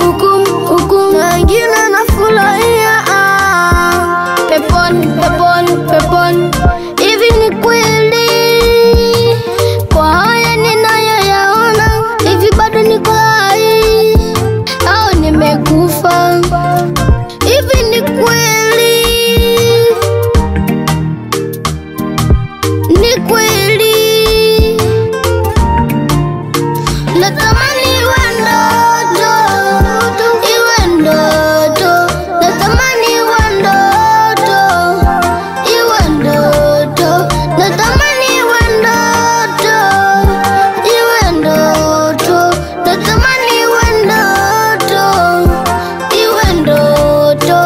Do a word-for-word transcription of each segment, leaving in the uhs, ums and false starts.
hukum hukum, na wengine nafurahia peponi peponi peponi. Hivi ni kweli kwa haya ninayoyaona? Hivi bado niko hai au nimekufa? Hivi ni kweli, ni kweli? Natamani iwe ndoto, iwe ndoto. Natamani iwe ndoto, iwe ndoto. Natamani iwe ndoto, iwe ndoto. Natamani iwe ndoto, iwe ndoto.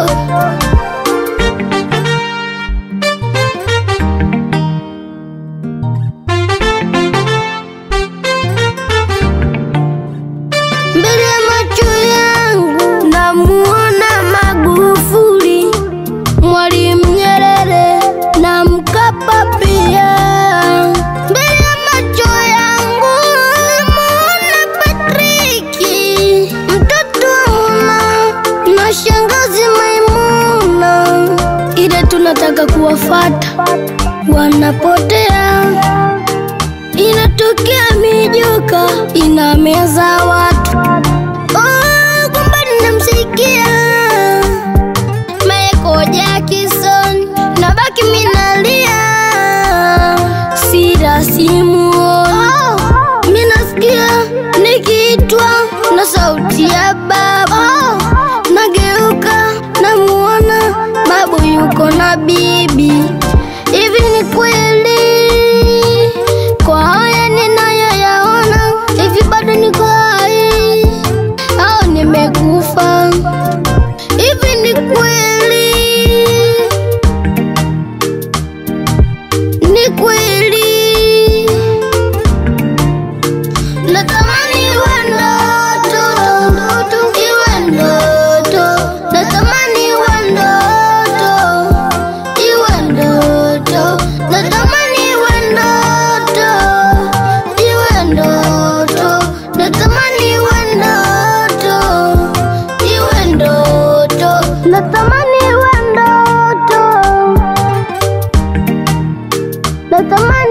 Mbele ya macho yangu namuona Magufuli, Mwalimu Nyerere na Mkapa pia. Mbele ya macho yangu namuona Patriki, mtoto wa mama na shangazi Maimuna. Ile tunataka kuwafata wanapotea. Inatokea mijuka inameza watu. Oh, kumbe ninamsikia Michael Jackson, nabaki minalia, sira simuoni. Oh, minasikia nikiitwa na sauti ya baba. Oh, nageuka namuona babu yuko na bibi. Hivi ni kweli kwa haya ninayoyaona? Hivi bado niko hai au nimekufa? Hivi ni kweli, ni kweli? Natamani iwe ndoto, iwe ndoto. Natamani iwe ndoto, iwe ndoto. Natamani iwe ndoto, iwe ndoto. Natamani iwe ndoto, iwe ndoto. Natamani iwe ndoto. Natamani